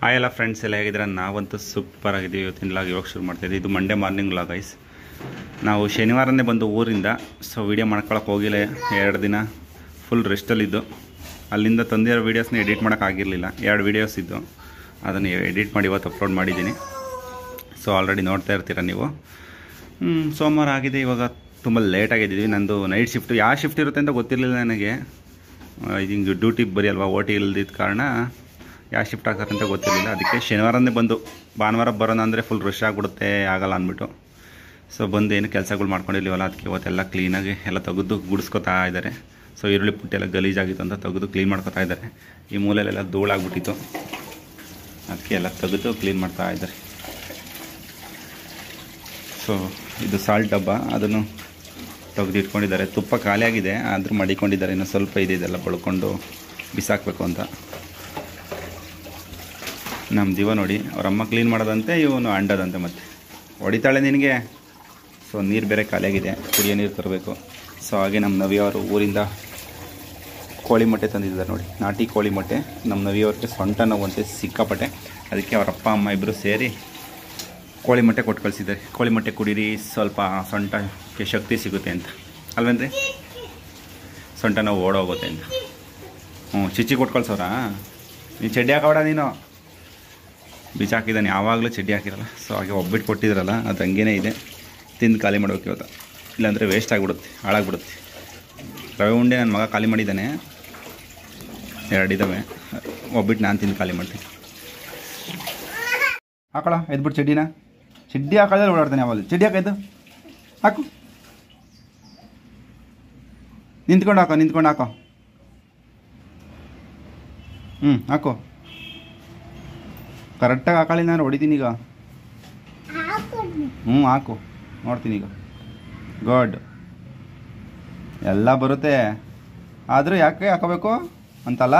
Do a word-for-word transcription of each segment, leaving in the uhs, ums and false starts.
Hi ಎಲ್ಲ friends ಎಲ್ಲ ಹೇಗಿದ್ರೆ ನಾವಂತೂ ಸೂಪರ್ ಆಗಿದ್ದೀವಿ. ಇವತ್ತಿನ ಲಾಗ್ ಇವಾಗ ಶುರು ಮಾಡ್ತಾಯಿದ್ದೀವಿ. ಇದು ಮಂಡೇ ಮಾರ್ನಿಂಗ್ ಲಾಗ್ ಗೈಸ್. ನಾವು ಶನಿವಾರನೇ ಬಂದು ಊರಿಂದ, ಸೊ ವೀಡಿಯೋ ಮಾಡ್ಕೊಳಕ್ಕೆ ಹೋಗಿಲ್ಲ. ಎರಡು ದಿನ ಫುಲ್ ರೆಸ್ಟಲ್ಲಿದ್ದು, ಅಲ್ಲಿಂದ ತಂದಿರೋ ವೀಡಿಯೋಸ್ನ ಎಡಿಟ್ ಮಾಡೋಕ್ಕಾಗಿರಲಿಲ್ಲ. ಎರಡು ವೀಡಿಯೋಸ್ ಇದ್ದು, ಅದನ್ನು ಎಡಿಟ್ ಮಾಡಿ ಇವತ್ತು ಅಪ್ಲೋಡ್ ಮಾಡಿದ್ದೀನಿ. ಸೊ ಆಲ್ರೆಡಿ ನೋಡ್ತಾ ಇರ್ತೀರ ನೀವು. ಸೋಮವಾರ ಆಗಿದೆ. ಇವಾಗ ತುಂಬ ಲೇಟಾಗಿದ್ದೀವಿ. ನಂದು ನೈಟ್ ಶಿಫ್ಟು ಯಾವ ಶಿಫ್ಟ್ ಇರುತ್ತೆ ಅಂತ ಗೊತ್ತಿರಲಿಲ್ಲ ನನಗೆ. ಹಿಂಗೆ ಡ್ಯೂಟಿಗೆ ಬರೀ ಅಲ್ವಾ, ಓ ಟಿ ಇಲ್ದಿದ್ದ ಕಾರಣ ಯಾವ ಶಿಫ್ಟ್ ಆಗ್ತಾರೆ ಅಂತ ಗೊತ್ತಿರಲಿಲ್ಲ. ಅದಕ್ಕೆ ಶನಿವಾರನೇ ಬಂದು ಭಾನುವಾರ ಬರೋಣ ಅಂದರೆ ಫುಲ್ ರಶ್ ಆಗಿಬಿಡುತ್ತೆ, ಆಗಲ್ಲ ಅಂದ್ಬಿಟ್ಟು ಸೊ ಬಂದು ಏನು ಕೆಲಸಗಳು ಮಾಡ್ಕೊಂಡಿರ್ಲಿವಲ್ಲ, ಅದಕ್ಕೆ ಇವತ್ತೆಲ್ಲ ಕ್ಲೀನಾಗಿ ಎಲ್ಲ ತೆಗೆದು ಗುಡಿಸ್ಕೊತಾ ಇದ್ದಾರೆ. ಸೊ ಈರುಳ್ಳಿ ಪುಟ್ಟೆಲ್ಲ ಗಲೀಜಾಗಿತ್ತು ಅಂತ ತೆಗೆದು ಕ್ಲೀನ್ ಮಾಡ್ಕೊತಾ ಇದ್ದಾರೆ. ಈ ಮೂಲೆಯಲ್ಲೆಲ್ಲ ಧೂಳಾಗ್ಬಿಟ್ಟಿತ್ತು, ಅದಕ್ಕೆ ಎಲ್ಲ ತೆಗೆದು ಕ್ಲೀನ್ ಮಾಡ್ತಾ ಇದ್ದಾರೆ. ಸೊ ಇದು ಸಾಲ್ಟ್ ಡಬ್ಬ, ಅದನ್ನು ತೆಗೆದು ಇಟ್ಕೊಂಡಿದ್ದಾರೆ. ತುಪ್ಪ ಖಾಲಿಯಾಗಿದೆ, ಆದರೂ ಮಡಿಕೊಂಡಿದ್ದಾರೆ. ಇನ್ನು ಸ್ವಲ್ಪ ಇದೆ, ಇದೆಲ್ಲ ಬಳ್ಕೊಂಡು ಬಿಸಾಕಬೇಕು ಅಂತ. ನಮ್ಮ ದಿವ ನೋಡಿ, ಅವರಮ್ಮ ಕ್ಲೀನ್ ಮಾಡೋದಂತೆ, ಇವನು ಅಂಡದಂತೆ ಮತ್ತೆ ಹೊಡಿತಾಳೆ ನಿನಗೆ. ಸೊ ನೀರು ಬೇರೆ ಖಾಲಿಯಾಗಿದೆ, ಕುಡಿಯೋ ನೀರು ತರಬೇಕು. ಸೊ ಹಾಗೆ ನಮ್ಮ ನವಿಯವರು ಊರಿಂದ ಕೋಳಿ ಮೊಟ್ಟೆ ತಂದಿದ್ದಾರೆ ನೋಡಿ, ನಾಟಿ ಕೋಳಿ ಮೊಟ್ಟೆ. ನಮ್ಮ ನವಿಯವ್ರಿಗೆ ಸೊಂಟ ನೋವಂತೆ ಸಿಕ್ಕಾಪಟ್ಟೆ, ಅದಕ್ಕೆ ಅವರ ಅಪ್ಪ ಅಮ್ಮ ಇಬ್ಬರು ಸೇರಿ ಕೋಳಿ ಮೊಟ್ಟೆ ಕೊಟ್ಟು ಕಳಿಸಿದ್ದಾರೆ. ಕೋಳಿ ಮೊಟ್ಟೆ ಕುಡೀರಿ, ಸ್ವಲ್ಪ ಸೊಂಟಕ್ಕೆ ಶಕ್ತಿ ಸಿಗುತ್ತೆ ಅಂತ ಅಲ್ವೇನ್ರಿ, ಸೊಂಟ ನೋವು ಓಡೋಗುತ್ತೆ ಅಂತ. ಹ್ಞೂ ಚಿಚ್ಚಿ ಕೊಟ್ಟು ಕಳ್ಸೋರಾ? ನೀನು ಚಡ್ಡಿ ಹಾಕೋಬೇಡ, ನೀನು ಬೀಚ್ ಹಾಕಿದ್ದಾನೆ, ಯಾವಾಗಲೂ ಚಡ್ಡಿ ಹಾಕಿರಲ್ಲ. ಸೊ ಹಾಗೆ ಒಬ್ಬಿಟ್ಟು ಕೊಟ್ಟಿದ್ರಲ್ಲ, ಅದು ಹಂಗೇ ಇದೆ, ತಿಂದು ಖಾಲಿ ಮಾಡೋಕೆ ಇವತ್ತು. ಇಲ್ಲಾಂದರೆ ವೇಸ್ಟ್ ಆಗಿಬಿಡುತ್ತೆ, ಹಾಳಾಗ್ಬಿಡುತ್ತೆ. ರವೆ ಉಂಡೆ ನನ್ನ ಮಗ ಖಾಲಿ ಮಾಡಿದ್ದಾನೆ, ಎರಡಿದ್ದಾವೆ. ಒಬ್ಬಿಟ್ಟು ನಾನು ತಿಂದು ಖಾಲಿ ಮಾಡ್ತೀನಿ. ಹಾಕೋಳ ಎದ್ಬಿಟ್ಟು ಚಡ್ಡಿನ, ಚಡ್ಡಿ ಹಾಕೋದ್ರೆ ಓಡಾಡ್ತಾನೆ ಯಾವಾಗ. ಚಡ್ಡಿ ಹಾಕೋದು ಹಾಕು, ನಿಂತ್ಕೊಂಡು ಹಾಕೋ, ನಿಂತ್ಕೊಂಡು ಹಾಕೋ. ಹ್ಞೂ ಹಾಕೋ, ಕರೆಕ್ಟಾಗಿ ಹಾಕೊಳ್ಳಿ, ನಾನು ಹೊಡಿತೀನಿ ಈಗ. ಹ್ಞೂ ಹಾಕು, ನೋಡ್ತೀನಿ ಈಗ. ಗುಡ್, ಎಲ್ಲ ಬರುತ್ತೆ, ಆದರೂ ಯಾಕೆ ಹಾಕೋಬೇಕು ಅಂತಲ್ಲ.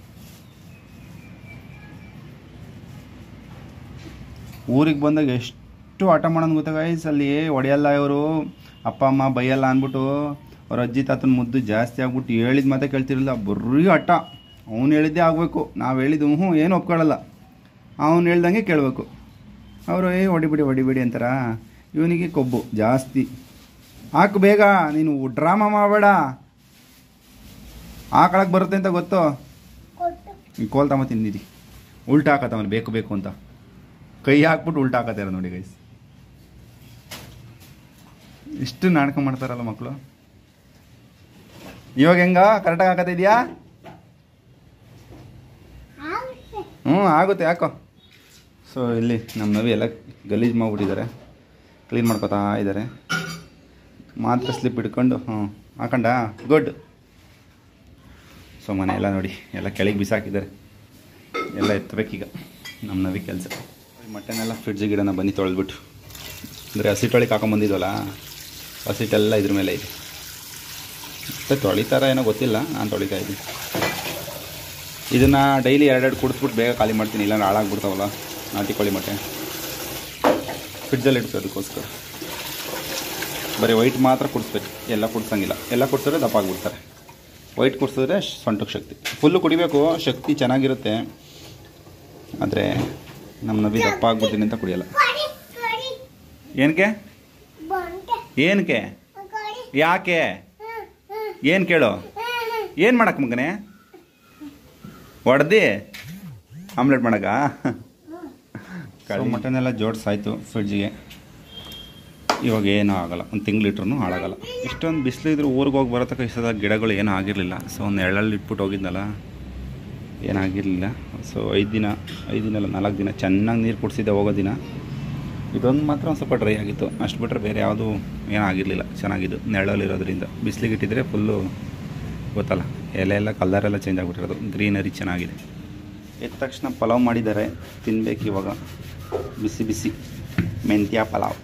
ಊರಿಗೆ ಬಂದಾಗ ಎಷ್ಟು ಆಟ ಮಾಡೋದು ಗೊತ್ತಾ ಗೈಸ್. ಅಲ್ಲಿ ಹೊಡೆಯಲ್ಲ ಇವರು, ಅಪ್ಪ ಅಮ್ಮ ಬೈಯಲ್ಲ ಅಂದ್ಬಿಟ್ಟು ಅವ್ರ ಅಜ್ಜಿ ತಾತನ ಮುದ್ದು ಜಾಸ್ತಿ ಆಗ್ಬಿಟ್ಟು ಹೇಳಿದ ಮಾತೆ ಕೇಳ್ತಿರಲಿಲ್ಲ. ಬರೀ ಆಟ, ಅವ್ನು ಹೇಳಿದ್ದೇ ಆಗಬೇಕು, ನಾವು ಹೇಳಿದ್ದು ಹ್ಞೂ ಏನು ಒಪ್ಕೊಳ್ಳಲ್ಲ, ಅವನು ಹೇಳ್ದಂಗೆ ಕೇಳಬೇಕು. ಅವರು ಏ ಹೊಡಿಬಿಡಿ ಹೊಡಿಬಿಡಿ ಅಂತಾರ. ಇವನಿಗೆ ಕೊಬ್ಬು ಜಾಸ್ತಿ. ಹಾಕು ಬೇಗ, ನೀನು ಡ್ರಾಮಾ ಮಾಡಬೇಡ. ಹಾಕೊಳಕ್ಕೆ ಬರುತ್ತೆ ಅಂತ ಗೊತ್ತು. ಕೋಲ್ ತಮ್ಮ ತಿಂದಿರಿ, ಉಲ್ಟಾ ಹಾಕತ್ತವನು ಬೇಕು ಬೇಕು ಅಂತ ಕೈ ಹಾಕ್ಬಿಟ್ಟು ಉಲ್ಟಾ ಹಾಕತ್ತಾರ ನೋಡಿ ಗೈಸ್. ಇಷ್ಟು ನಾಟಕ ಮಾಡ್ತಾರಲ್ಲ ಮಕ್ಕಳು. ಇವಾಗ ಹೆಂಗ ಕರೆಕ್ಟಾಗಿ ಹಾಕತ್ತಿದ್ಯಾ? ಹ್ಞೂ ಆಗುತ್ತೆ, ಹಾಕೋ. ಸೊ ಇಲ್ಲಿ ನಮ್ಮ ನವಿ ಎಲ್ಲ ಗಲೀಜು ಮಾಡಿಬಿಟ್ಟಿದ್ದಾರೆ, ಕ್ಲೀನ್ ಮಾಡ್ಕೊತಾ ಇದ್ದಾರೆ. ಮಾತ್ರ ಸ್ಲಿಪ್ ಹಿಡ್ಕೊಂಡು ಹ್ಞೂ ಹಾಕೊಂಡ. ಗುಡ್. ಸೊ ಮನೆ ಎಲ್ಲ ನೋಡಿ, ಎಲ್ಲ ಕೆಳಗೆ ಬಿಸಾಕಿದ್ದಾರೆ, ಎಲ್ಲ ಎತ್ತಬೇಕೀಗ ನಮ್ಮ ನವಿ ಕೆಲಸ. ಮಟನೆಲ್ಲ ಫ್ರಿಡ್ಜಿಗೆ ಗಿಡನ ಬನ್ನಿ ತೊಳೆದ್ಬಿಟ್ಟು, ಅಂದರೆ ಹಸಿಟ್ಟೊಳಿಗೆ ಹಾಕೊಂಬಂದಿದ್ವಲ್ಲ, ಹಸಿಟ್ಟೆಲ್ಲ ಇದ್ರ ಮೇಲೆ ಇದೆ. ಮತ್ತು ತೊಳಿತಾರ ಏನೋ ಗೊತ್ತಿಲ್ಲ, ನಾನು ತೊಳಿತಾ ಇದ್ದೀನಿ. ಇದನ್ನು ಡೈಲಿ ಎರಡೆರಡು ಕುಡಿಸ್ಬಿಟ್ಟು ಬೇಗ ಖಾಲಿ ಮಾಡ್ತೀನಿ, ಇಲ್ಲ ಹಾಳಾಗ್ಬಿಡ್ತಾವಲ್ಲ ನಾಟಿ ಕೋಳಿ ಮೊಟ್ಟೆ. ಫ್ರಿಡ್ಜಲ್ಲಿ ಇಡ್ತೀವಿ, ಅದಕ್ಕೋಸ್ಕರ ಬರೀ ವೈಟ್ ಮಾತ್ರ ಕುಡಿಸ್ಬೇಕು, ಎಲ್ಲ ಕುಡ್ಸಂಗಿಲ್ಲ. ಎಲ್ಲ ಕುಡಿಸಿದ್ರೆ ದಪ್ಪ ಆಗಿಬಿಡ್ತಾರೆ. ವೈಟ್ ಕುಡಿಸಿದ್ರೆ ಸೊಂಟಕ್ಕೆ ಶಕ್ತಿ, ಫುಲ್ಲು ಕುಡಿಬೇಕು, ಶಕ್ತಿ ಚೆನ್ನಾಗಿರುತ್ತೆ. ಆದರೆ ನಮ್ಮ ನವಿ ದಪ್ಪ ಆಗ್ಬಿಡ್ತೀನಿ ಅಂತ ಕುಡಿಯಲ್ಲ. ಏನಕ್ಕೆ ಏನಕ್ಕೆ ಯಾಕೆ ಏನು ಕೇಳು, ಏನು ಮಾಡಕ್ಕೆ ಮಗನೇ? ಹೊಡೆದಿ ಆಮ್ಲೆಟ್ ಮಾಡಕ? ಮಟನೆಲ್ಲ ಜೋಡಿಸಾಯ್ತು ಫ್ರಿಡ್ಜಿಗೆ. ಇವಾಗ ಏನೂ ಆಗೋಲ್ಲ, ಒಂದು ತಿಂಗಳಿಟ್ರೂ ಹಾಳಾಗಲ್ಲ. ಇಷ್ಟೊಂದು ಬಿಸಿಲು ಇದ್ರೂ ಊರಿಗೆ ಹೋಗಿ ಬರೋತಕ್ಕ ಇಷ್ಟದ ಗಿಡಗಳು ಏನೂ ಆಗಿರಲಿಲ್ಲ. ಸೊ ಒಂದು ಎಳ್ಳಲ್ಲಿ ಇಟ್ಬಿಟ್ಟು ಹೋಗಿದ್ನಲ್ಲ, ಏನಾಗಿರಲಿಲ್ಲ. ಸೊ ಐದು ದಿನ ಐದು ದಿನ ಅಲ್ಲ ನಾಲ್ಕು ದಿನ ಚೆನ್ನಾಗಿ ನೀರು ಕುಡಿಸಿದ್ದೆ ಹೋಗೋ ದಿನ. ಇದೊಂದು ಮಾತ್ರ ಒಂದು ಸ್ವಲ್ಪ ಡ್ರೈ ಆಗಿತ್ತು, ಅಷ್ಟು ಬಿಟ್ಟರೆ ಬೇರೆ ಯಾವುದೂ ಏನಾಗಿರಲಿಲ್ಲ. ಚೆನ್ನಾಗಿದ್ದು ನೆರಳಲ್ಲಿರೋದ್ರಿಂದ. ಬಿಸಿಲಿಗೆ ಇಟ್ಟಿದ್ರೆ ಫುಲ್ಲು ಗೊತ್ತಲ್ಲ, ಎಲೆ ಎಲ್ಲ ಕಲರೆಲ್ಲ ಚೇಂಜ್ ಆಗಿಬಿಟ್ಟಿರೋದು, ಗ್ರೀನರಿ ಚೆನ್ನಾಗಿದೆ. ಎದ್ದ ತಕ್ಷಣ ಪಲಾವ್ ಮಾಡಿದ್ದಾರೆ, ತಿನ್ಬೇಕು ಇವಾಗ. ಬಿಸಿ ಬಿಸಿ ಮೆಂತ್ಯ ಪಲಾವ್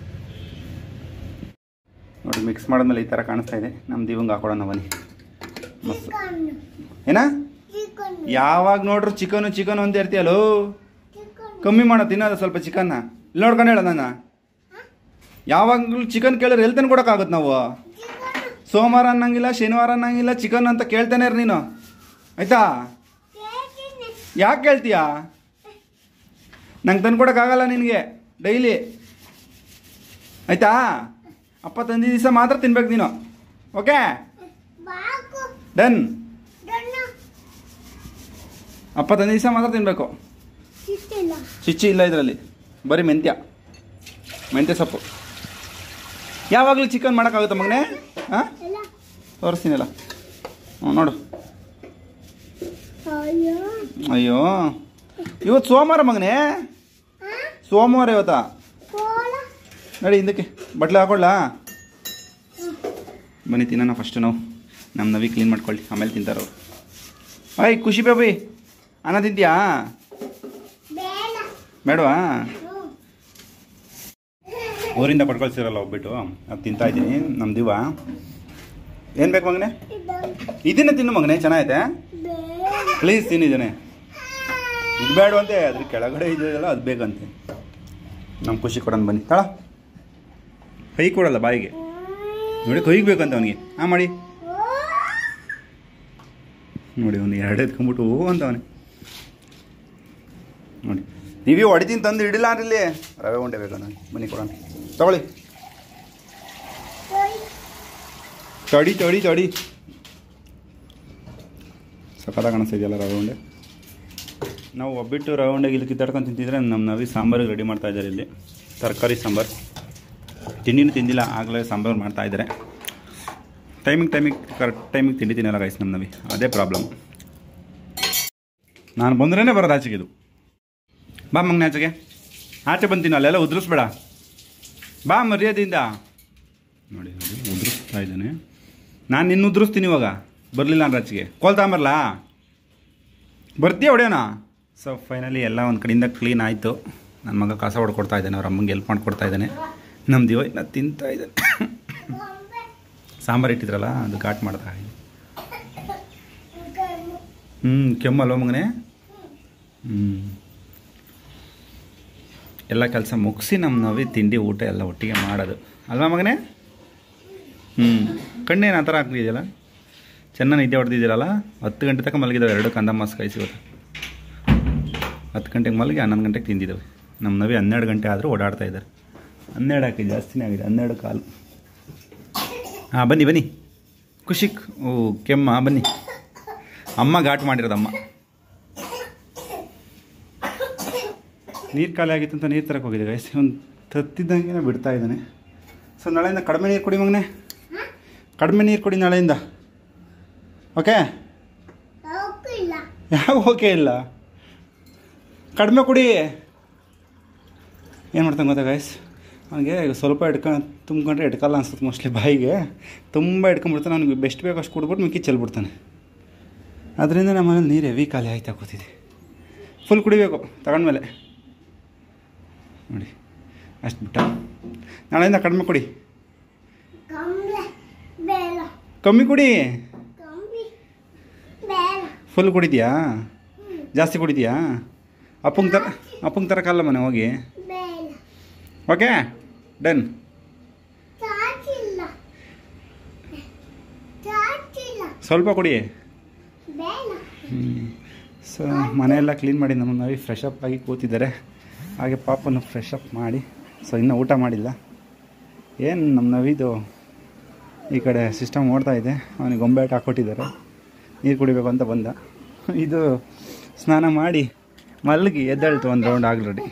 ನೋಡಿ. ಮಿಕ್ಸ್ ಮಾಡಿದ್ಮೇಲೆ ಈ ಥರ ಕಾಣಿಸ್ತಾ ಇದೆ. ನಮ್ಮ ದಿವಂಗೆ ಹಾಕೊಡೋಣ ಬನ್ನಿ. ಮಸ್ತ್ ಏನ ಯಾವಾಗ ನೋಡ್ರು ಚಿಕನು ಚಿಕನು ಅಂತ ಇರ್ತೀಯಲ್ಲೋ. ಕಮ್ಮಿ ಮಾಡೋ ತಿನ್ನೋದು ಸ್ವಲ್ಪ ಚಿಕನ್ನ. ಇಲ್ಲಿ ನೋಡ್ಕೊಂಡು ಹೇಳೋ, ನಾನು ಯಾವಾಗಲೂ ಚಿಕನ್ ಕೇಳಿದ್ರೆ ಎಲ್ಲಿ ತಂದು ಕೊಡೋಕ್ಕಾಗುತ್ತೆ ನಾವು? ಸೋಮವಾರ ಅನ್ನಂಗಿಲ್ಲ, ಶನಿವಾರ ಅನ್ನಂಗಿಲ್ಲ, ಚಿಕನ್ ಅಂತ ಕೇಳ್ತಾನೆ ಇರು ನೀನು, ಆಯಿತಾ? ಯಾಕೆ ಕೇಳ್ತೀಯಾ? ನಂಗೆ ತಂದು ಕೊಡೋಕ್ಕಾಗಲ್ಲ ನಿನಗೆ ಡೈಲಿ, ಆಯಿತಾ? ಅಪ್ಪ ತಂದಿದ್ದ ದಿವಸ ಮಾತ್ರ ತಿನ್ಬೇಕು ನೀನು. Okay, done. ಅಪ್ಪ ತಂದಿದ್ದ ದಿವಸ ಮಾತ್ರ ತಿನ್ನಬೇಕು. ಚಿಚ್ಚಿ ಇಲ್ಲ ಇದರಲ್ಲಿ, ಬರೀ ಮೆಂತ್ಯ ಮೆಂತ್ಯ ಸೊಪ್ಪು. ಯಾವಾಗಲೂ ಚಿಕನ್ ಮಾಡೋಕ್ಕಾಗುತ್ತಾ ಮಗನೇ? ಹಾಂ, ತೋರಿಸ್ತೀನಲ್ಲ. ಹ್ಞೂ ನೋಡು. ಅಯ್ಯೋ, ಇವತ್ತು ಸೋಮವಾರ ಮಗನೇ, ಸೋಮವಾರ ಇವತ್ತಾ? ನಡಿ ಹಿಂದಕ್ಕೆ, ಬಟ್ಲೆ ಹಾಕೊಳ್ಳ. ಬನ್ನಿ ತಿನ್ನೋಣ ಫಸ್ಟು ನಾವು. ನಮ್ಮ ನವಿ ಕ್ಲೀನ್ ಮಾಡ್ಕೊಳ್ಳಿ, ಆಮೇಲೆ ತಿಂತಾರವ್ರು. ಆಯ್ ಖುಷಿ ಬೇಬಿ, ಅನ್ನ ತಿಂತೀಯಾ? ಬೇಡವಾ? ಊರಿಂದ ಪಡ್ಕೊಳ್ಸಿರಲ್ಲ ಹೋಗ್ಬಿಟ್ಟು ಅದು ತಿಂತಾ ಇದ್ದೀನಿ. ನಮ್ಮ ದಿವ ಏನು ಬೇಕು ಮಗನೇ? ಇದನ್ನೇ ತಿನ್ನು ಮಗನೇ, ಚೆನ್ನಾಗೈತೆ. ಪ್ಲೀಸ್ ತಿನ್ನಿದ್ದಾನೆ. ಇದು ಬೇಡವಂತೆ, ಅದ್ರ ಕೆಳಗಡೆ ಇದೆಯಲ್ಲ ಅದು ಬೇಕಂತೆ. ನಮ್ಮ ಖುಷಿ ಕೊಡೋಣ ಬನ್ನಿ. ತಳ ಕೈ ಕೊಡಲ್ಲ ಬಾಯಿಗೆ, ನೋಡಿ ಕೈಗೆ ಬೇಕಂತ ಅವನಿಗೆ. ಹಾಂ ಮಾಡಿ ನೋಡಿ, ಅವನು ಎರಡು ಎತ್ಕೊಂಡ್ಬಿಟ್ಟು ಹೂ ಅಂತ ಅವನೇ ನೋಡಿ. ನೀವೇ ಹೊಡಿತೀನಿ ತಂದು ಹಿಡಿಲ್ಲ ಇಲ್ಲಿ. ರವೆ ಉಂಡೆ ಬೇಕಂತ ಬನ್ನಿ ಕೊಡೋಣ. ತಗೊಳ್ಳಿ, ತಡಿ ತಡಿ ತಡಿ. ಸಖತ್ತಾಗಿ ಕಾಣಿಸ್ತಿದೆಯಲ್ಲ ರವೆ ಉಂಡೆ. ನಾವು ಒಬ್ಬಿಟ್ಟು ರವೆ ಉಂಡೆಗೆ ಇಲ್ಲಿ ಕಿತ್ತಾಡ್ಕೊಂಡು ತಿಂತಿದ್ರೆ ನಮ್ಮ ನವಿ ಸಾಂಬಾರಿಗೆ ರೆಡಿ ಮಾಡ್ತಾಯಿದ್ದಾರೆ. ಇಲ್ಲಿ ತರಕಾರಿ ಸಾಂಬಾರು, ತಿಂಡಿನೂ ತಿಂದಿಲ್ಲ, ಆಗಲೇ ಸಾಂಬಾರು ಮಾಡ್ತಾಯಿದ್ದಾರೆ. ಟೈಮಿಂಗ್ ಟೈಮಿಗೆ ಕರೆಕ್ಟ್ ಟೈಮಿಗೆ ತಿಂಡಿ ತಿನ್ನಲ್ಲ ಗೈಸ್ ನಮ್ಮ ನವಿ, ಅದೇ ಪ್ರಾಬ್ಲಮ್. ನಾನು ಬಂದ್ರೇ ಬರೋದು ಆಚೆಗೆ. ಇದು ಬಾ ಮಗನೇ ಆಚೆಗೆ, ಆಚೆ ಬಂತೀನಿ. ಅಲ್ಲೆಲ್ಲ ಉದುರಿಸ್ಬೇಡ, ಬಾ ಮರ್ಯಾದೆಯಿಂದ. ನೋಡಿ ನೋಡಿ ಉದುರಿಸ್ತಾ ಇದ್ದಾನೆ. ನಾನು ನಿನ್ನ ಉದುರಿಸ್ತೀನಿ ಇವಾಗ, ಬರಲಿಲ್ಲ ಅಂದ್ರೆ ಆಚೆಗೆ. ಕೋಲ್ ತಗೊಂಬರಲಾ? ಬರ್ತೀಯ ಹೊಡೆಯೋಣ. ಸೊ ಫೈನಲಿ ಎಲ್ಲ ಒಂದು ಕಡೆಯಿಂದ ಕ್ಲೀನ್ ಆಯಿತು. ನನ್ನ ಮಗ ಕಸ ಹೊಡ್ಕೊಡ್ತಾ ಇದ್ದಾನೆ, ಅವ್ರ ಅಮ್ಮಂಗೆ ಹೆಲ್ಪ್ ಮಾಡಿಕೊಡ್ತಾ ಇದ್ದಾನೆ. ನಮ್ಮ ದಿವ ಇನ್ನು ತಿಂತಾ ಇದ್ದಾನೆ. ಸಾಂಬಾರು ಇಟ್ಟಿದ್ರಲ್ಲ ಅದು ಘಾಟ್ ಮಾಡ್ತಾ ಇದ್ದೀನಿ. ಹ್ಞೂ ಕೆಮ್ಮಲ್ವ ಮಗನೇ? ಹ್ಞೂ ಎಲ್ಲ ಕೆಲಸ ಮುಗಿಸಿ ನಮ್ಮ ನವಿ ತಿಂಡಿ ಊಟ ಎಲ್ಲ ಒಟ್ಟಿಗೆ ಮಾಡೋದು ಅಲ್ವಾ ಮಗನೇ? ಹ್ಞೂ ಕಣ್ಣೇನು ಆ ಥರ ಹಾಕ್ತಿದೆಯಲ್ಲ, ಚೆನ್ನಾಗಿ ನಿದ್ದೆ ಹೊಡೆದಿದ್ದೀರಲ್ಲ. ಹತ್ತು ಗಂಟೆ ತನಕ ಮಲಗಿದ್ದಾವೆ ಎರಡು ಕಂದ ಮಾಸ್ ಕಾಯಿಸಿ. ಇವತ್ತು ಹತ್ತು ಗಂಟೆಗೆ ಮಲಗಿ ಹನ್ನೊಂದು ಗಂಟೆಗೆ ತಿಂದಿದ್ದಾವೆ. ನಮ್ಮ ನವಿ ಹನ್ನೆರಡು ಗಂಟೆ ಆದರೂ ಓಡಾಡ್ತಾ ಇದ್ದಾರೆ. ಹನ್ನೆರಡು ಹಾಕಿ ಜಾಸ್ತಿನೇ ಆಗಿದೆ, ಹನ್ನೆರಡು ಕಾಲು. ಹಾಂ ಬನ್ನಿ ಬನ್ನಿ ಖುಷಿ. ಓ ಕೆಮ್ಮ, ಬನ್ನಿ. ಅಮ್ಮ ಘಾಟ್ ಮಾಡಿರೋದಮ್ಮ. ನೀರು ಖಾಲಿ ಆಗಿತ್ತು ಅಂತ ನೀರು ತರಕ್ಕೆ ಹೋಗಿದೆ ಗೈಸ್. ಒಂದು ತತ್ತಿದ್ದಂಗೆ ಬಿಡ್ತಾ ಇದ್ದಾನೆ. ಸೊ ನಾಳೆಯಿಂದ ಕಡಿಮೆ ನೀರು ಕೊಡಿ ಮಗನೇ, ಕಡಿಮೆ ನೀರು ಕೊಡಿ ನಾಳೆಯಿಂದ. ಓಕೆ? ಯಾವ ಓಕೆ ಇಲ್ಲ, ಕಡಿಮೆ ಕುಡಿ. ಏನು ಮಾಡ್ತಾನೆ ಗೊತ್ತಾ ಗೈಸ್, ಅವನಿಗೆ ಸ್ವಲ್ಪ ಇಟ್ಕೊಂಡು ತುಂಬ್ಕೊಂಡ್ರೆ ಇಟ್ಕಲ್ಲ ಅನ್ಸುತ್ತೆ ಮೋಸ್ಟ್ಲಿ. ಬಾಯಿಗೆ ತುಂಬ ಇಟ್ಕೊಂಡ್ಬಿಡ್ತಾನೆ. ಅವ್ನಿಗೆ ಬೆಸ್ಟ್ ಬೇಕು ಅಷ್ಟು ಕುಡ್ಬಿಟ್ಟು ಮಿಕ್ಕಿ ಚೆಲ್ಬಿಡ್ತಾನೆ. ಅದರಿಂದ ನಮ್ಮ ಮನೇಲಿ ನೀರು ಹೆವಿ ಖಾಲಿ ಆಯ್ತಾ ಕೂತಿದೆ. ಫುಲ್ ಕುಡಿಬೇಕು ತಗೊಂಡ್ಮೇಲೆ. ನೋಡಿ ಅಷ್ಟು ಬಿಟ್ಟ. ನಾಳೆಯಿಂದ ಕಡಿಮೆ ಕುಡಿ, ಕಮ್ಮಿ ಕುಡಿ. ಫುಲ್ ಕುಡಿದ್ಯಾ? ಜಾಸ್ತಿ ಕುಡಿದ್ಯಾ? ಅಪ್ಪಂಗೆ ತರ ಅಪ್ಪಂಗೆ ತರಕ್ಕಲ್ಲ ಮನೆ ಹೋಗಿ. Okay done. ಸ್ವಲ್ಪ ಕುಡಿ. ಹ್ಞೂ ಸೊ ಮನೆಯೆಲ್ಲ ಕ್ಲೀನ್ ಮಾಡಿ ನಮ್ಮ ನವಿ ಫ್ರೆಶ್ ಅಪ್ ಆಗಿ ಕೂತಿದ್ದಾರೆ. ಹಾಗೆ ಪಾಪನ್ನು ಫ್ರೆಶ್ ಅಪ್ ಮಾಡಿ. ಸೊ ಇನ್ನೂ ಊಟ ಮಾಡಿಲ್ಲ. ಏನು ನಮ್ಮ ನವಿದು ಈ ಕಡೆ ಸಿಸ್ಟಮ್ ಓಡ್ತಾ ಇದೆ. ಅವನಿಗೆ ಗೊಂಬೆ ಆಟ ಹಾಕ್ಕೊಟ್ಟಿದ್ದಾರೆ. ನೀರು ಕುಡಿಬೇಕು ಅಂತ ಬಂದ. ಇದು ಸ್ನಾನ ಮಾಡಿ ಮಲಗಿ ಎದ್ದೇಳ್ತು ಒಂದು ರೌಂಡ್ ಆಲ್ರೆಡಿ.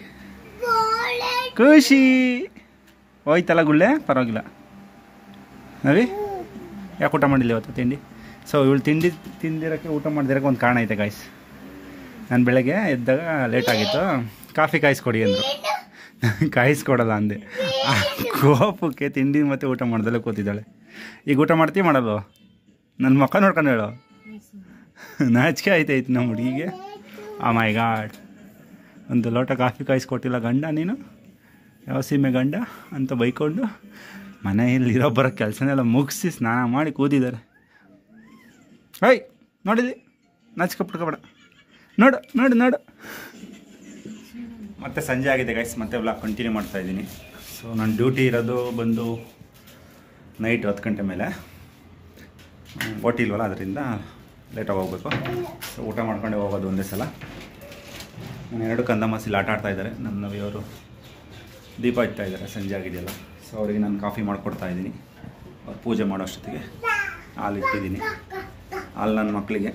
ಖುಷಿ ಹೋಯ್ತಲ್ಲ ಗುಳ್ಳೆ, ಪರವಾಗಿಲ್ಲ. ನವಿ ಯಾಕೆ ಊಟ ಮಾಡಿಲ್ಲ ಇವತ್ತು ತಿಂಡಿ? ಸೊ ಇವಳು ತಿಂಡಿ ತಿಂದಿರೋಕ್ಕೆ ಊಟ ಮಾಡಿದಿರೋಕ್ಕೆ ಒಂದು ಕಾರಣ ಐತೆ ಗಾಯ್ಸ್. ನಾನು ಬೆಳಗ್ಗೆ ಎದ್ದಾಗ ಲೇಟಾಗಿತ್ತು, ಕಾಫಿ ಕಾಯಿಸ್ಕೊಡಿ ಅಂದರು. ಕಾಯಿಸ್ಕೊಡಲ್ಲ ಅಂದೆ. ಆ ಕೋಪಕ್ಕೆ ತಿಂಡಿ ಮತ್ತು ಊಟ ಮಾಡ್ದಲ್ಲೇ ಕೂತಿದ್ದಾಳೆ. ಈಗ ಊಟ ಮಾಡ್ತೀವಿ ಮಾಡಲ್ವ? ನನ್ನ ಮಕ್ಕ ನೋಡ್ಕೊಂಡು ಹೇಳು. ನಾಚಿಕೆ ಆಯ್ತಾಯ್ತು ನಮ್ಮ ಹುಡುಗಿಗೆ. ಆ ಮೈ ಗಾಡ್, ಒಂದು ಲೋಟ ಕಾಫಿ ಕಾಯಿಸ್ಕೊಟ್ಟಿಲ್ಲ ಗಂಡ ನೀನು, ಯಾವ ಸೀಮೆ ಗಂಡ ಅಂತ ಬೈಕೊಂಡು ಮನೆಯಲ್ಲಿರೋ ಬರೋ ಕೆಲಸನೆಲ್ಲ ಮುಗಿಸಿ ಸ್ನಾನ ಮಾಡಿ ಕೂತಿದ್ದಾರೆ. ಹೈ ನೋಡಿಲಿ, ನಾಚಿಕೆ ಪಡ್ಕೊಬೇಡ. ನೋಡು ನೋಡು ನೋಡು. ಮತ್ತೆ ಸಂಜೆ ಆಗಿದೆ ಗೈಸ್, ಮತ್ತೆ ವ್ಲಾಗ್ ಕಂಟಿನ್ಯೂ ಮಾಡ್ತಾಯಿದ್ದೀನಿ. ಸೊ ನನ್ನ ಡ್ಯೂಟಿ ಇರೋದು ಬಂದು ನೈಟ್ ಹತ್ತು ಗಂಟೆ ಮೇಲೆ. ಓಟಿ ಇಲ್ವಲ್ಲ, ಅದರಿಂದ ಲೇಟಾಗಿ ಹೋಗ್ಬೇಕು. ಸೊ ಊಟ ಮಾಡ್ಕೊಂಡೆ ಹೋಗೋದು ಒಂದೇ ಸಲ. ನಾನು ಎರಡು ಕಂದ ಮಸಿಲಿ ಆಟ ಆಡ್ತಾ ಇದ್ದಾರೆ. ನಮ್ಮ ನವಿಯವರು ದೀಪ ಇಡ್ತಾ ಇದ್ದಾರೆ, ಸಂಜೆ ಆಗಿದೆಯಲ್ಲ. ಸೊ ಅವರಿಗೆ ನಾನು ಕಾಫಿ ಮಾಡಿಕೊಡ್ತಾ ಇದ್ದೀನಿ. ಅವ್ರು ಪೂಜೆ ಮಾಡೋ ಅಷ್ಟೊತ್ತಿಗೆ ಹಾಲು ಇಟ್ಟಿದ್ದೀನಿ. ಹಾಲು ನನ್ನ ಮಕ್ಕಳಿಗೆ,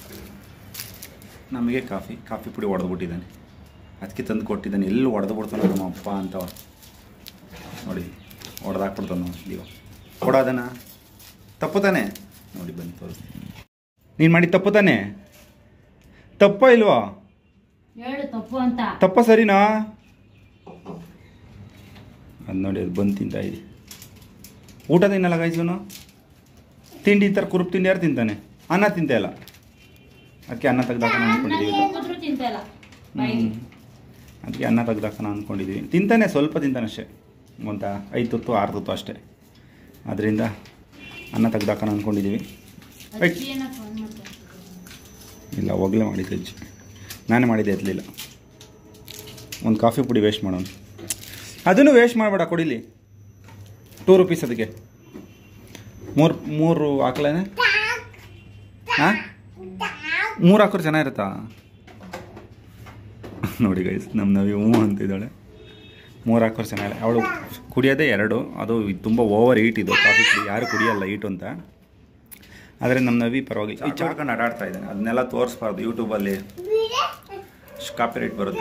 ನಮಗೆ ಕಾಫಿ ಕಾಫಿ ಪುಡಿ ಹೊಡೆದ್ಬಿಟ್ಟಿದ್ದಾನೆ. ಅದಕ್ಕೆ ತಂದು ಕೊಟ್ಟಿದ್ದಾನೆ. ಎಲ್ಲಿ ಹೊಡೆದು ಬಿಡ್ತಾನೆ ನಮ್ಮ ಅಪ್ಪ ಅಂತವ ನೋಡಿ, ಹೊಡೆದಾಕ್ಬಿಡ್ತಾನೆ ನಾವು ದೀವ ಕೊಡೋದನ್ನ. ತಪ್ಪು ತಾನೆ ನೋಡಿ, ಬನ್ನಿ ತೋರಿಸ್ತೀನಿ. ನೀನು ಮಾಡಿ ತಪ್ಪು ತಾನೆ? ತಪ್ಪ ಇಲ್ವಾ? ತಪ್ಪು ಅಂತ ತಪ್ಪ ಸರಿನಾ? ಅದು ನೋಡಿ, ಅದು ಬಂದು ತಿಂತಾ ಇದೆ. ಊಟ ತಿನ್ನಲ್ಲ ಗಾಯ್ಸೂನು. ತಿಂಡಿ ಈ ಥರ ಕುರುಪ್ ತಿಂಡಿ ಯಾರು ತಿಂತಾನೆ? ಅನ್ನ ತಿಂತ ಇಲ್ಲ. ಅದಕ್ಕೆ ಅನ್ನ ತೆಗ್ದಾಕನ ಅಂದ್ಕೊಂಡಿದ್ದೀವಿ. ಅದಕ್ಕೆ ಅನ್ನ ತೆಗ್ದಾಕನ ಅಂದ್ಕೊಂಡಿದ್ದೀವಿ. ತಿಂತಾನೆ, ಸ್ವಲ್ಪ ತಿಂತಾನೆ ಅಷ್ಟೇ, ಒಂದು ಐದು ತುತ್ತು ಆರು ತುತ್ತು ಅಷ್ಟೇ. ಅದರಿಂದ ಅನ್ನ ತೆಗ್ದಾಕನ ಅಂದ್ಕೊಂಡಿದ್ದೀವಿ. ಇಲ್ಲ, ಹೋಗಲೇ ಮಾಡಿದ್ದೆ ಅಜ್ಜಿ, ನಾನೇ ಮಾಡಿದ್ದೆ, ಎತ್ತಲಿಲ್ಲ. ಒಂದು ಕಾಫಿ ಪುಡಿ ವೇಸ್ಟ್ ಮಾಡೋಣ. ಅದನ್ನು ವೇಸ್ಟ್ ಮಾಡಬೇಡ, ಕೊಡಿಲಿ. ಟೂ ರುಪೀಸ್ ಅದಕ್ಕೆ. ಮೂರು ಮೂರು ಹಾಕ್ಲೇನೆ? ಹಾಂ, ಮೂರು ಹಾಕೋರು ಚೆನ್ನಾಗಿರುತ್ತಾ? ನೋಡಿ ಗೈಸ್, ನಮ್ಮ ನವಿ ಹ್ಞೂ ಅಂತಿದ್ದಾಳೆ. ಮೂರು ಹಾಕೋರು ಚೆನ್ನಾಗಿಲ್ಲ. ಅವಳು ಕುಡಿಯೋದೇ ಎರಡು. ಅದು ತುಂಬ ಓವರ್ ಹೀಟ್ ಇದು ಕಾಫಿ ಪುಡಿ. ಯಾರು ಕುಡಿಯಲ್ಲ ಹೀಟು ಅಂತ. ಆದರೆ ನಮ್ಮ ನವಿ ಪರವಾಗಿಲ್ಲ. ಈ ಚಾಡ್ಕೊಂಡು ಆಡಾಡ್ತಾ ಇದ್ದಾನೆ. ಅದನ್ನೆಲ್ಲ ತೋರಿಸ್ಬಾರ್ದು, ಯೂಟ್ಯೂಬಲ್ಲಿ ಕಾಪಿ ರೇಟ್ ಬರುತ್ತೆ.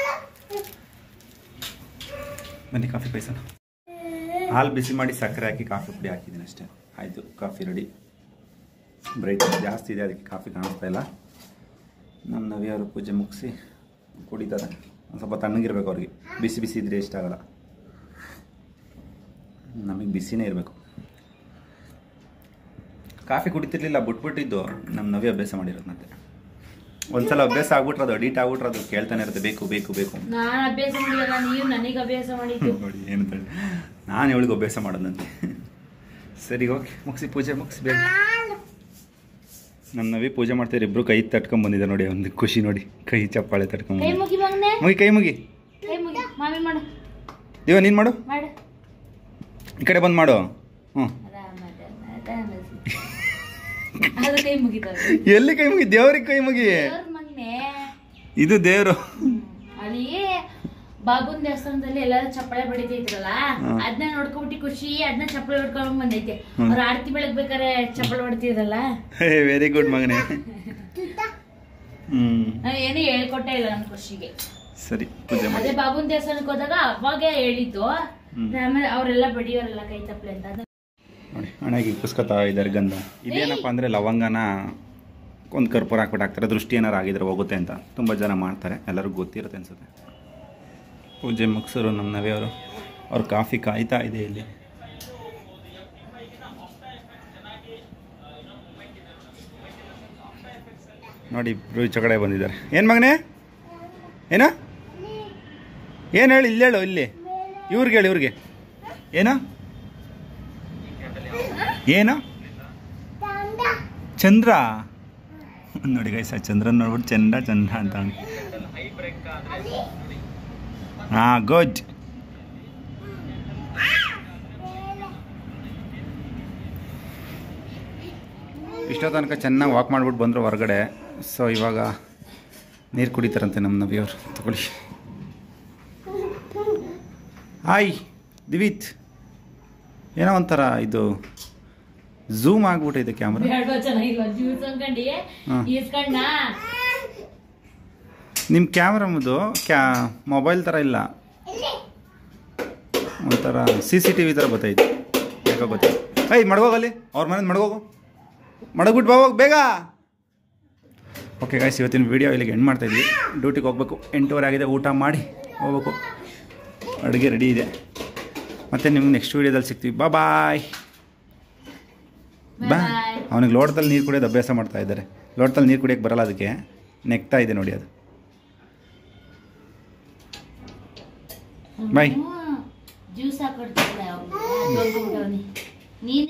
ಬನ್ನಿ ಕಾಫಿ ಪೈಸನ. ಹಾಲು ಬಿಸಿ ಮಾಡಿ ಸಕ್ಕರೆ ಹಾಕಿ ಕಾಫಿ ಪುಡಿ ಹಾಕಿದ್ದೀನಿ ಅಷ್ಟೇ. ಆಯಿತು, ಕಾಫಿ ರೆಡಿ. ಬ್ರೈಟ್ನೆಸ್ ಜಾಸ್ತಿ ಇದೆ, ಅದಕ್ಕೆ ಕಾಫಿ ಕಾಣಿಸ್ತಾ ಇಲ್ಲ. ನಮ್ಮ ನವಿಯವರು ಪೂಜೆ ಮುಗಿಸಿ ಕುಡಿತಾರೆ. ಒಂದು ಸ್ವಲ್ಪ ತಣ್ಣಗಿರ್ಬೇಕು ಅವ್ರಿಗೆ. ಬಿಸಿ ಬಿಸಿ ಇದ್ರೆ ಇಷ್ಟ ಆಗಲ್ಲ. ನಮಗೆ ಬಿಸಿನೇ ಇರಬೇಕು. ಕಾಫಿ ಕುಡಿತಿರ್ಲಿಲ್ಲ, ಬಿಟ್ಬಿಟ್ಟಿದ್ದು. ನಮ್ಮ ನವಿ ಅಭ್ಯಾಸ ಮಾಡಿರೋದು. ಮತ್ತೆ ಒಂದ್ಸಲ ಅಭ್ಯಾಸ ಆಗ್ಬಿಟ್ರದು, ಅಡಿಟ್ ಆಗ್ಬಿಟ್ರದು, ಕೇಳ್ತಾನೆ ಇರುತ್ತೆ ಬೇಕು ಬೇಕು ಬೇಕು. ನಾನು ಅಭ್ಯಾಸ ಮಾಡಿಲ್ಲ, ನೀವು ನನಗೆ ಅಭ್ಯಾಸ ಮಾಡಿದ್ದು. ನೋಡಿ ಏನು ನಾನು ಇವಳಿಗೆ ಅಭ್ಯಾಸ ಮಾಡೋದಂತೆ. ಸರಿ, ಓಕೆ, ಮುಗಿಸಿ ಪೂಜೆ ಮುಗಿಸಿ ಬೇಗ. ನಮ್ಮ ನವಿ ಪೂಜೆ ಮಾಡ್ತಾರೆ. ಇಬ್ರು ಕೈ ತಟ್ಕೊಂಡ್ ಬಂದಿದೆ ನೋಡಿ, ಒಂದು ಖುಷಿ ನೋಡಿ. ಕೈ ಚಪ್ಪಾಳೆ ತಟ್ಕೊಂಡ್ ಮುಗಿ ಕೈ ಮುಗಿ. ದೇವ ನೀನು ಮಾಡು, ಈ ಕಡೆ ಬಂದು ಮಾಡು. ಹ್ಞೂ, ಎಲ್ಲಿ ಕೈ ಮುಗಿ? ದೇವ್ರಿಗೆ ಕೈ ಮುಗಿ. ಇದು ದೇವ್ರು. ಅಲ್ಲಿ ಬಾಬುನ್ ದೇವಸ್ಥಾನದಲ್ಲಿ ಎಲ್ಲಾರು ಚಪ್ಪಳೆ ಬಡಿತೈತ್ರಲ್ಲ, ಅದನ್ನ ನೋಡ್ಕೊಂಬಿಟ್ಟು ಖುಷಿ. ಅದನ್ನ ಚಪ್ಪಳೆ ಹೊಡ್ಕೊಂಡ್ ಬಂದೈತೆ. ಅವ್ರು ಆರತಿ ಬೆಳಗ್ ಬೇಕಾರೆ ಚಪ್ಪಳೆ ಹೊಡ್ತಿದ್ರಲ್ಲ. ವೆರಿ ಗುಡ್ ಮಗನೇ. ಹ್ಮ್, ಏನು ಹೇಳ್ಕೊಟ್ಟೆ ಇಲ್ಲ ನನ್ ಖುಷಿಗೆ. ಸರಿ, ಪೂಜೆ ಮಾಡಿ. ಅದೇ ಬಾಬುನ್ ದೇವಸ್ಥಾನಕ್ಕೆ ಹೋದಾಗ ಅವಾಗ ಹೇಳಿದ್ದು. ಆಮೇಲೆ ಅವರೆಲ್ಲ ಬಡಿಯೋರೆಲ್ಲ ಕೈ ಚಪ್ಪಳೆ ಅಂತ. ನೋಡಿ, ಹಣೆಗೆ ಪುಸ್ಕತಾ ಇದ್ದಾರೆ ಗಂಧ. ಇದೇನಪ್ಪ ಅಂದರೆ ಲವಂಗನ ಒಂದು ಕರ್ಪೂರ ಹಾಕ್ಬಿಟ್ಟು ಹಾಕ್ತಾರೆ. ದೃಷ್ಟಿ ಏನಾರು ಆಗಿದ್ರೆ ಹೋಗುತ್ತೆ ಅಂತ ತುಂಬ ಜನ ಮಾಡ್ತಾರೆ. ಎಲ್ಲರಿಗೂ ಗೊತ್ತಿರುತ್ತೆ ಅನ್ಸುತ್ತೆ. ಪೂಜೆ ಮುಗಿಸೋರು ನಮ್ಮ ನವಿಯವರು. ಅವ್ರ ಕಾಫಿ ಕಾಯ್ತಾ ಇದೆ ಇಲ್ಲಿ. ನೋಡಿ, ಇಬ್ರು ಈಚೆ ಕಡೆ ಬಂದಿದ್ದಾರೆ. ಏನು ಮಗನೇ? ಏನ ಏನು ಹೇಳಿ? ಇಲ್ಲಿ ಹೇಳು, ಇಲ್ಲಿ ಇವ್ರಿಗೆ ಹೇಳಿ. ಇವ್ರಿಗೆ ಏನೋ ಏನು? ಚಂದ್ರ. ನೋಡಿ ಗೈಸ್, ಚಂದ್ರನ್ ನೋಡ್ಬಿಟ್ಟು ಚಂದ್ರ ಚಂದ್ರ ಅಂತ. ಹಾಂ, ಗುಡ್. ಇಷ್ಟೋ ತನಕ ಚೆನ್ನಾಗಿ ವಾಕ್ ಮಾಡಿಬಿಟ್ಟು ಬಂದರು ಹೊರಗಡೆ. ಸೊ ಇವಾಗ ನೀರು ಕುಡಿತಾರಂತೆ ನಮ್ಮ ನವಿಯವರು. ತಗೊಳ್ಳಿ. ಹಾಯ್ ದಿವಿತ್. ಏನೋ ಒಂಥರ ಇದು ಝೂಮ್ ಆಗ್ಬಿಟ್ಟಿದೆ ಕ್ಯಾಮ್ರಾ. ನಿಮ್ಮ ಕ್ಯಾಮ್ರಾಮದು ಕ್ಯಾ ಮೊಬೈಲ್ ಥರ ಇಲ್ಲ, ಒಂಥರ ಸಿ ಸಿ ಟಿ ವಿ ಥರ ಬರ್ತೈತೆ. ಯಾಕೋ ಗೊತ್ತಿಲ್ಲ. ಐ ಮಡ್ಗೋಗಲ್ಲಿ, ಅವ್ರ ಮನೇದು ಮಡ್ಗೋಗು. ಮಡಗ್ಬಿಟ್ಟು ಬಾವಾಗ ಬೇಗ. ಓಕೆ ಗಾಯ್ಸ್, ಇವತ್ತಿನ ವೀಡಿಯೋ ಇಲ್ಲಿಗೆ ಎಂಡ್ ಮಾಡ್ತಾಯಿದ್ವಿ. ಡ್ಯೂಟಿಗೆ ಹೋಗ್ಬೇಕು. ಎಂಟೂವರೆ ಆಗಿದೆ. ಊಟ ಮಾಡಿ ಹೋಗ್ಬೇಕು. ಅಡುಗೆ ರೆಡಿ ಇದೆ. ಮತ್ತು ನಿಮ್ಗೆ ನೆಕ್ಸ್ಟ್ ವೀಡಿಯೋದಲ್ಲಿ ಸಿಗ್ತೀವಿ. ಬಾ ಬಾಯ್. ಬಾ. ಅವನಿಗೆ ಲೋಟದಲ್ಲಿ ನೀರು ಕುಡಿಯೋದು ಅಭ್ಯಾಸ ಮಾಡ್ತಾ ಇದ್ದಾರೆ. ಲೋಟದಲ್ಲಿ ನೀರು ಕುಡಿಯೋಕ್ಕೆ ಬರಲ್ಲ, ಅದಕ್ಕೆ ನೆಕ್ತಾ ಇದೆ ನೋಡಿ ಅದು. ಬಾಯ್. ಜ್ಯೂಸ್ ಹಾಕೊಡ್ತೀನಿ.